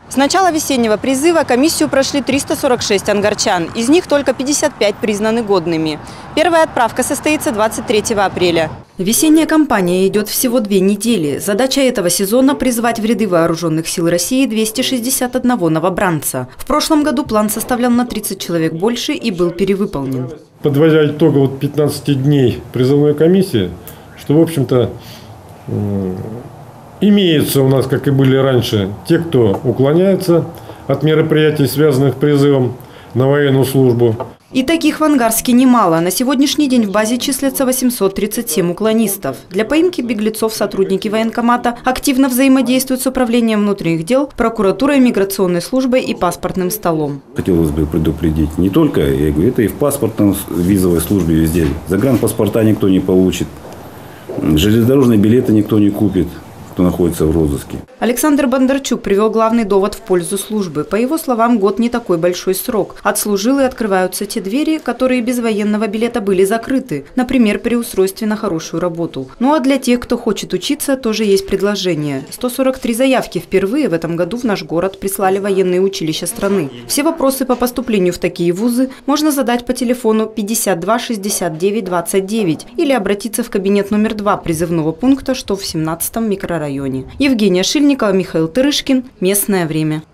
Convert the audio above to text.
С начала весеннего призыва комиссию прошли 346 ангарчан. Из них только 55 признаны годными. Первая отправка состоится 23 апреля. Весенняя кампания идет всего 2 недели. Задача этого сезона – призвать в ряды вооруженных сил России 261 новобранца. В прошлом году план составлял на 30 человек больше и был перевыполнен. Подводя итог 15 дней призывной комиссии, что, в общем-то, имеются у нас, как и были раньше, те, кто уклоняется от мероприятий, связанных с призывом на военную службу. И таких в Ангарске немало. На сегодняшний день в базе числятся 837 уклонистов. Для поимки беглецов сотрудники военкомата активно взаимодействуют с Управлением внутренних дел, прокуратурой, миграционной службой и паспортным столом. Хотелось бы предупредить не только, я говорю, это и в паспортном, визовой службе везде. Загранпаспорта никто не получит, железнодорожные билеты никто не купит, кто находится в розыске. Александр Бондарчук привел главный довод в пользу службы. По его словам, год не такой большой срок. Отслужил и открываются те двери, которые без военного билета были закрыты. Например, при устройстве на хорошую работу. Ну а для тех, кто хочет учиться, тоже есть предложение. 143 заявки впервые в этом году в наш город прислали военные училища страны. Все вопросы по поступлению в такие вузы можно задать по телефону 52 69 29 или обратиться в кабинет номер 2 призывного пункта, что в 17-м микрорайоне. Евгения Шильникова, Михаил Тырышкин. Местное время.